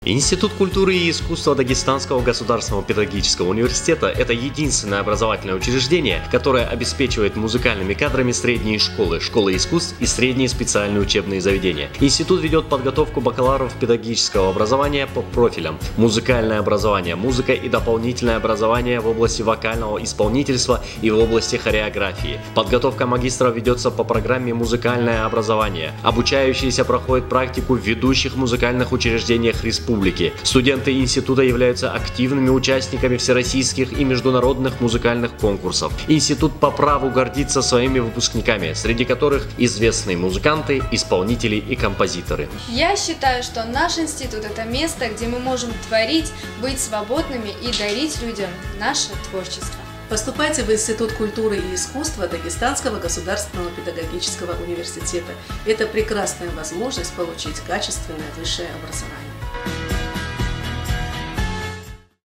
Институт культуры и искусства Дагестанского государственного педагогического университета – это единственное образовательное учреждение, которое обеспечивает музыкальными кадрами средние школы, школы искусств и средние специальные учебные заведения. Институт ведет подготовку бакалавров педагогического образования по профилям: музыкальное образование, музыка и дополнительное образование в области вокального исполнительства и в области хореографии. Подготовка магистров ведется по программе «Музыкальное образование». Обучающиеся проходят практику в ведущих музыкальных учреждениях республики. Студенты института являются активными участниками всероссийских и международных музыкальных конкурсов. Институт по праву гордится своими выпускниками, среди которых известные музыканты, исполнители и композиторы. Я считаю, что наш институт – это место, где мы можем творить, быть свободными и дарить людям наше творчество. Поступайте в Институт культуры и искусства Дагестанского государственного педагогического университета. Это прекрасная возможность получить качественное высшее образование.